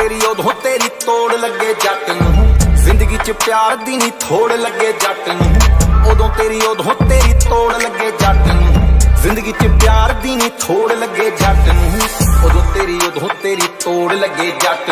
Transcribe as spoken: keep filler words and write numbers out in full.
तेरी उदों तेरी तोड़ लगे जट नूं, जिंदगी च प्यार दी नी थोड़ लगे जट नूं। उदों तेरी उदों तेरी तोड़ लगे जट नूं, जिंदगी च प्यार दी नी थोड़ लगे जट नूं। उदों तेरी उदों तेरी तोड़ लगे जट